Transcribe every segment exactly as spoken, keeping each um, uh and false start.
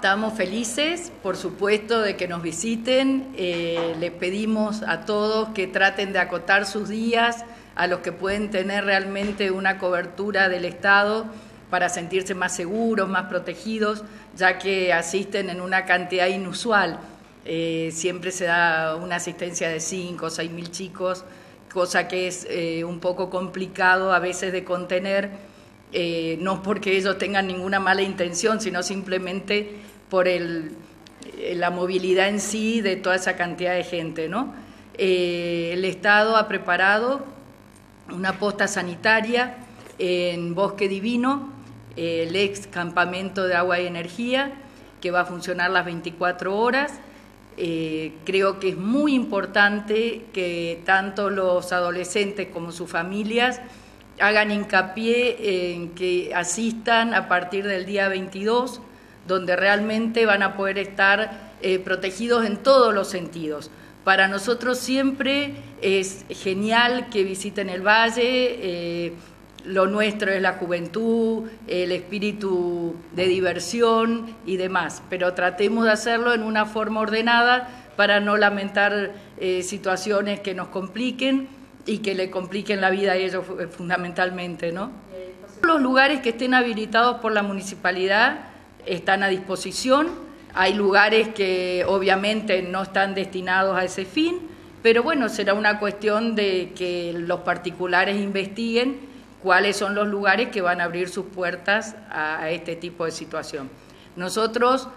Estamos felices, por supuesto, de que nos visiten. Eh, les pedimos a todos que traten de acotar sus días a los que pueden tener realmente una cobertura del Estado para sentirse más seguros, más protegidos, ya que asisten en una cantidad inusual. Eh, siempre se da una asistencia de cinco o seis mil chicos, cosa que es eh, un poco complicado a veces de contener. Eh, no porque ellos tengan ninguna mala intención, sino simplemente por el, la movilidad en sí de toda esa cantidad de gente, ¿no? Eh, el Estado ha preparado una posta sanitaria en Bosque Divino, eh, el ex campamento de agua y energía, que va a funcionar las veinticuatro horas. Eh, creo que es muy importante que tanto los adolescentes como sus familias hagan hincapié en que asistan a partir del día veintidós, donde realmente van a poder estar eh, protegidos en todos los sentidos. Para nosotros siempre es genial que visiten el Valle, eh, lo nuestro es la juventud, el espíritu de diversión y demás, pero tratemos de hacerlo en una forma ordenada para no lamentar eh, situaciones que nos compliquen y que le compliquen la vida a ellos fundamentalmente, ¿no? Los lugares que estén habilitados por la municipalidad están a disposición. Hay lugares que obviamente no están destinados a ese fin, pero bueno, será una cuestión de que los particulares investiguen cuáles son los lugares que van a abrir sus puertas a este tipo de situación. Nosotros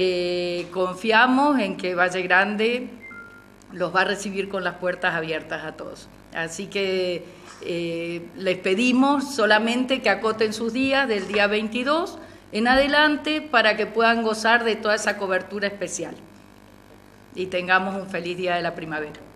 eh, confiamos en que Valle Grande los va a recibir con las puertas abiertas a todos. Así que eh, les pedimos solamente que acoten sus días del día veintidós en adelante para que puedan gozar de toda esa cobertura especial y tengamos un feliz día de la primavera.